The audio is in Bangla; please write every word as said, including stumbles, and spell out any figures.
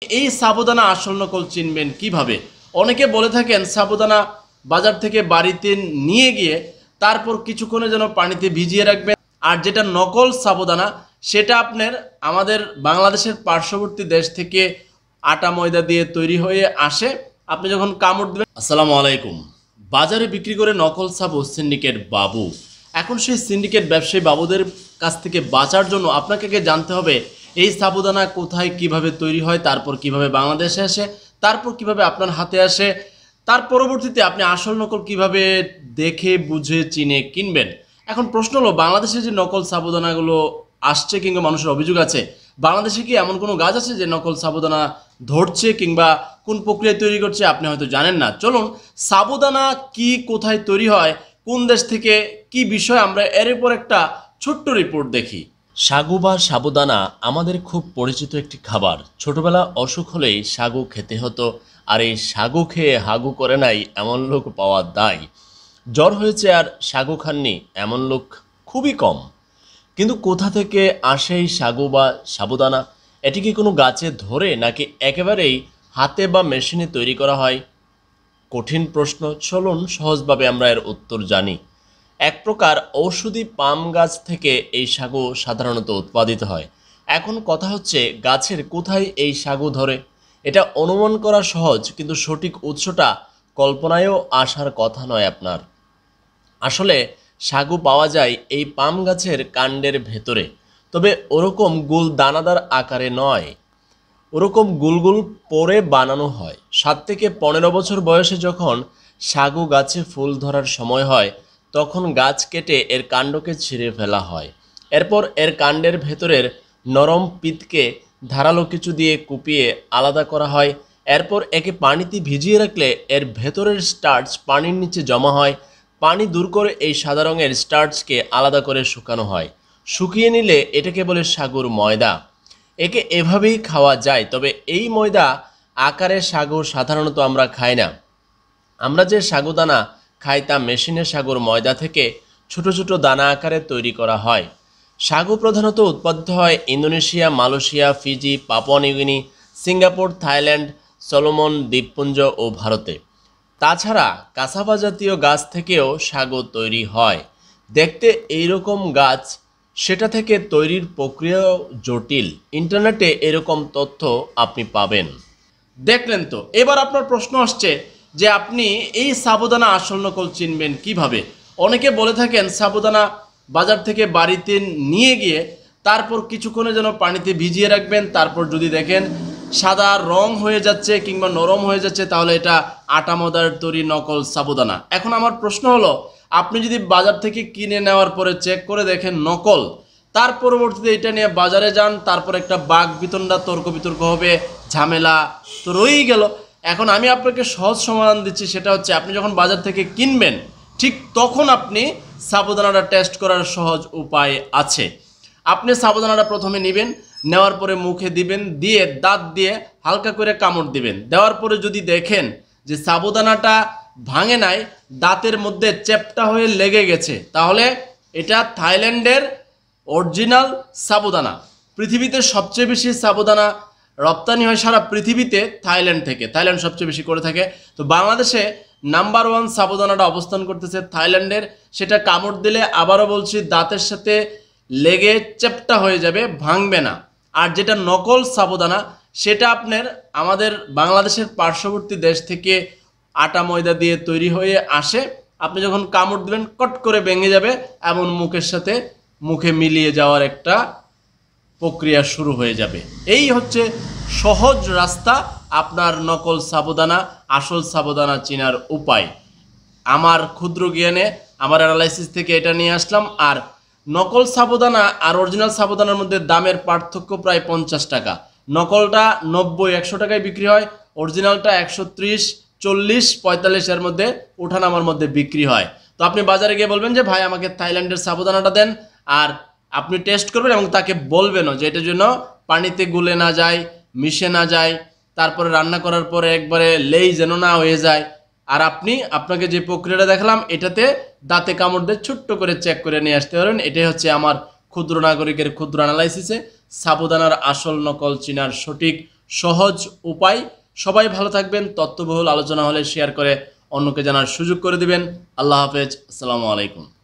এই সাবুদানা আসল নকল চিনবেন কিভাবে? অনেকে বলে থাকেন সাবুদানা বাজার থেকে বাড়িতে নিয়ে গিয়ে তারপর কিছুক্ষণের জন্য পানিতে ভিজিয়ে রাখবেন, আর যেটা নকল সাবুদানা সেটা আপনার আমাদের বাংলাদেশের পার্শ্ববর্তী দেশ থেকে আটা ময়দা দিয়ে তৈরি হয়ে আসে। আপনি যখন কামড় দেবেন, আসসালামু আলাইকুম, বাজারে বিক্রি করে নকল সাবু সিন্ডিকেট বাবু। এখন সেই সিন্ডিকেট ব্যবসায়ী বাবুদের কাছ থেকে বাঁচার জন্য আপনাকে জানতে হবে এই সাবুদানা কোথায় কিভাবে তৈরি হয়, তারপর কিভাবে বাংলাদেশে আসে, তারপর কিভাবে আপনার হাতে আসে, তার পরবর্তীতে আপনি আসল নকল কিভাবে দেখে বুঝে চিনে কিনবেন। এখন প্রশ্ন হলো, বাংলাদেশে যে নকল সাবুদানাগুলো আসছে কিংবা মানুষের অভিযোগ আছে, বাংলাদেশে কি এমন কোনো গাছ আছে যে নকল সাবুদানা ধরছে কিংবা কোন প্রক্রিয়ায় তৈরি করছে আপনি হয়তো জানেন না। চলুন সাবুদানা কি, কোথায় তৈরি হয়, কোন দেশ থেকে, কি বিষয়, আমরা এর উপর একটা ছোট্ট রিপোর্ট দেখি। সাগু বা সাবুদানা আমাদের খুব পরিচিত একটি খাবার। ছোটবেলা অসুখ হলেই সাগু খেতে হতো, আর এই সাগু খেয়ে হাগু করে নাই এমন লোক পাওয়া দায়। জ্বর হয়েছে আর সাগু খাননি এমন লোক খুবই কম। কিন্তু কোথা থেকে আসে এই সাগু বা সাবুদানা? এটি কি কোনো গাছে ধরে নাকি একেবারেই হাতে বা মেশিনে তৈরি করা হয়? কঠিন প্রশ্ন। চলুন সহজভাবে আমরা এর উত্তর জানি। এক প্রকার ঔষধি পাম গাছ থেকে এই সাগু সাধারণত উৎপাদিত হয়। এখন কথা হচ্ছে, গাছের কোথায় এই সাগু ধরে? এটা অনুমান করা সহজ, কিন্তু সঠিক উৎসটা কল্পনায়ও আসার কথা নয় আপনার। আসলে সাগু পাওয়া যায় এই পাম গাছের কাণ্ডের ভেতরে, তবে ওরকম গুল দানাদার আকারে নয়, ওরকম গুলগুল পরে বানানো হয়। সাত থেকে পনেরো বছর বয়সে যখন সাগু গাছে ফুল ধরার সময় হয়, তখন গাছ কেটে এর কাণ্ডকে ছিঁড়ে ফেলা হয়। এরপর এর কাণ্ডের ভেতরের নরম পিতকে ধারালো কিছু দিয়ে কুপিয়ে আলাদা করা হয়। এরপর একে পানিতে ভিজিয়ে রাখলে এর ভেতরের স্টার্চ পানির নিচে জমা হয়। পানি দূর করে এই সাদা রঙের স্টার্চকে আলাদা করে শুকানো হয়। শুকিয়ে নিলে এটাকে বলে সাগুর ময়দা। একে এভাবেই খাওয়া যায়, তবে এই ময়দা আকারে সাগু সাধারণত আমরা খাই না। আমরা যে সাগুদানা খাই তা মেশিনে সাগুর ময়দা থেকে ছোট ছোট দানা আকারে তৈরি করা হয়। সাগু প্রধানত উৎপাদিত হয় Indonesia, Malaysia, Fiji, Papua New Guinea, Singapore, Thailand, Solomon দ্বীপপুঞ্জ ও ভারতে। তাছাড়া কাসাবা জাতীয় গাছ থেকেও সাগু তৈরি হয়। দেখতে এইরকম গাছ, সেটা থেকে তৈরির প্রক্রিয়াও জটিল। ইন্টারনেটে এরকম তথ্য আপনি পাবেন। দেখলেন তো, এবার আপনার প্রশ্ন আসছে যে আপনি এই সাবুদানা আসল নকল চিনবেন কিভাবে? অনেকে বলে থাকেন সাবুদানা বাজার থেকে বাড়িতে নিয়ে গিয়ে তারপর কিছুক্ষণের জন্য পানিতে ভিজিয়ে রাখবেন, তারপর যদি দেখেন সাদা রং হয়ে যাচ্ছে কিংবা নরম হয়ে যাচ্ছে, তাহলে এটা আটা ময়দার তৈরি নকল সাবুদানা। এখন আমার প্রশ্ন হলো, আপনি যদি বাজার থেকে কিনে নেওয়ার পরে চেক করে দেখেন নকল, তার পরবর্তীতে এটা নিয়ে বাজারে যান, তারপর একটা বাঘ বিতণ্ডা তর্ক বিতর্ক হবে, ঝামেলা তো রয়েই গেল। এখন আমি আপনাকে সহজ সমাধান দিচ্ছি, সেটা হচ্ছে আপনি যখন বাজার থেকে কিনবেন ঠিক তখন আপনি সাবুদানাটা টেস্ট করার সহজ উপায় আছে। আপনি সাবুদানাটা প্রথমে নেবেন, নেওয়ার পরে মুখে দিবেন, দিয়ে দাঁত দিয়ে হালকা করে কামড় দিবেন। দেওয়ার পরে যদি দেখেন যে সাবুদানাটা ভাঙে নাই, দাঁতের মধ্যে চ্যাপ্টা হয়ে লেগে গেছে, তাহলে এটা থাইল্যান্ডের অরিজিনাল সাবুদানা। পৃথিবীতে সবচেয়ে বেশি সাবুদানা রপ্তানি হয় সারা পৃথিবীতে থাইল্যান্ড থেকে, থাইল্যান্ড সবচেয়ে বেশি করে থাকে। তো বাংলাদেশে নাম্বার ওয়ান সাবুদানাটা অবস্থান করতেছে থাইল্যান্ডের। সেটা কামড় দিলে, আবারও বলছি, দাঁতের সাথে লেগে চ্যাপ্টা হয়ে যাবে, ভাঙবে না। আর যেটা নকল সাবুদানা সেটা আপনার আমাদের বাংলাদেশের পার্শ্ববর্তী দেশ থেকে আটা ময়দা দিয়ে তৈরি হয়ে আসে। আপনি যখন কামড় দিবেন কট করে ভেঙে যাবে, এমন মুখের সাথে মুখে মিলিয়ে যাওয়ার একটা প্রক্রিয়া শুরু হয়ে যাবে। এই হচ্ছে সহজ রাস্তা আপনার নকল সাবুদানা আসল সাবুদানা চেনার উপায়। আমার ক্ষুদ্র জ্ঞানে, আমার অ্যানালাইসিস থেকে এটা নিয়ে আসলাম। আর নকল সাবুদানা আর অরিজিনাল সাবুদানার মধ্যে দামের পার্থক্য প্রায় পঞ্চাশ টাকা। নকলটা নব্বই একশো টাকায় বিক্রি হয়, অরিজিনালটা একশো ত্রিশ চল্লিশ পঁয়তাল্লিশের মধ্যে ওঠানামার মধ্যে বিক্রি হয়। তো আপনি বাজারে গিয়ে বলবেন যে ভাই আমাকে থাইল্যান্ডের সাবুদানাটা দেন, আর আপনি টেস্ট করবেন এবং তাকে বলবেনও যে এটার জন্য পানিতে গুলে না যায়, মিশে না যায়, তারপরে রান্না করার পরে একবারে লেই যেন না হয়ে যায়। আর আপনি আপনাকে যে প্রক্রিয়াটা দেখালাম এটাতে দাঁতে কামড় দিয়ে ছোট্ট করে চেক করে নিয়ে আসতে পারবেন। এটাই হচ্ছে আমার ক্ষুদ্র নাগরিকের ক্ষুদ্র অ্যানালাইসিসে সাবুদানার আসল নকল চিনার সঠিক সহজ উপায়। সবাই ভালো থাকবেন। তথ্যবহুল আলোচনা হলে শেয়ার করে অন্যকে জানার সুযোগ করে দিবেন। আল্লাহ হাফেজ। আসসালামু আলাইকুম।